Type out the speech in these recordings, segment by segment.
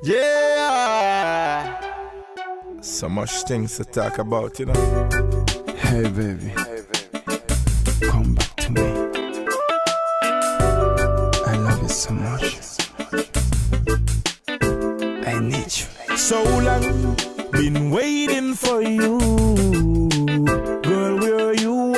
Yeah! So much things to talk about, you know. Hey baby, come back to me. I love you so much. I need you. So long, been waiting for you. Girl, where you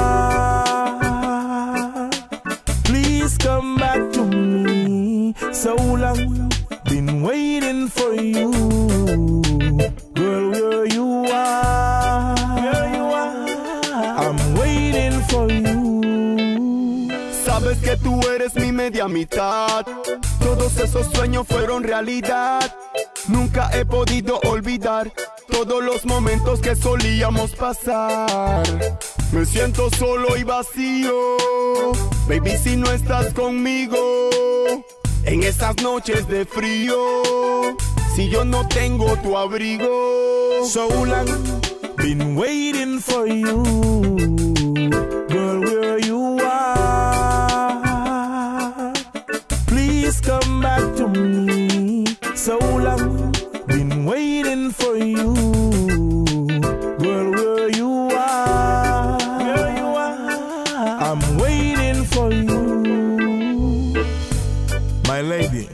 are, please come back to me. So long, been waiting for you. Girl, where you are, I'm waiting for you. Sabes que tú eres mi media mitad. Todos esos sueños fueron realidad. Nunca he podido olvidar todos los momentos que solíamos pasar. Me siento solo y vacío, baby, si no estás conmigo. En esas noches de frío, si yo no tengo tu abrigo. So long, been waiting for you. Girl, where you are, please come back to me. So long, been waiting for you. Girl, where you are, I'm waiting for you. My lady,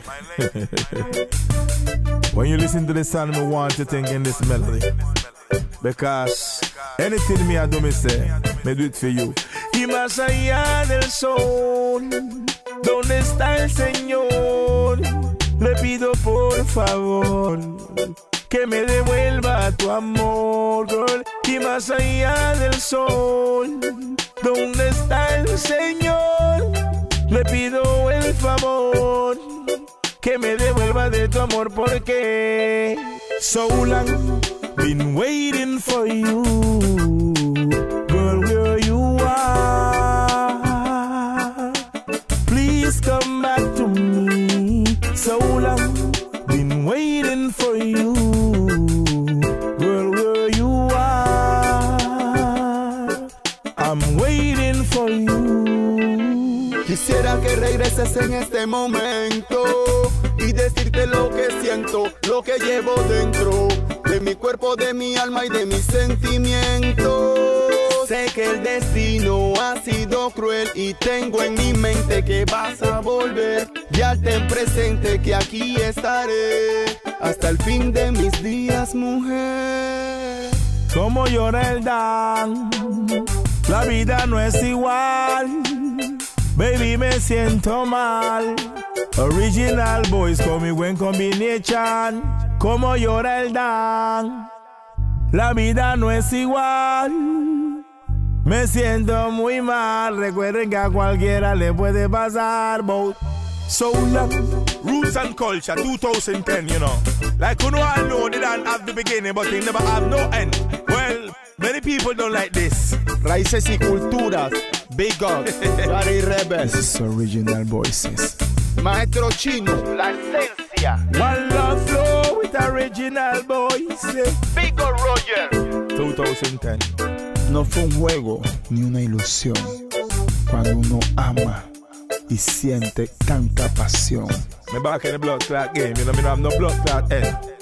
when you listen to this song, I want you to think in this melody. Because anything me I do, me say, me do it for you. Y más allá del sol, ¿dónde está el Señor? Le pido por favor que me devuelva tu amor, girl. Y más allá del sol, ¿dónde está el Señor? Le pido el favor que me devuelva de tu amor, porque so long, been waiting for you. Girl, where you are, please come back to me. So long, been waiting for you. Girl, where you are, I'm waiting for you. Quisiera que regreses en este momento y decirte lo que siento, lo que llevo dentro de mi cuerpo, de mi alma y de mis sentimientos. Sé que el destino ha sido cruel y tengo en mi mente que vas a volver. Ya ten presente que aquí estaré hasta el fin de mis días, mujer. Como llora el Dan, la vida no es igual. Baby, me siento mal. Original boys con mi buen combination. Como llora el Dan, la vida no es igual. Me siento muy mal. Recuerden que a cualquiera le puede pasar, both. So long, Roots and Culture 2010, you know. Like you know, I know they don't have the beginning, but they never have no end. Well, many people don't like this. Raíces y culturas, big up, Gary Rebel. This is Original Voices. Maestro Chino, la esencia. One love flow with Original Voices. Big up, Roger. 2010. No fue un juego ni una ilusión cuando uno ama y siente tanta pasión. Me back in the blood clot game, you know, me don't have no blood clot end.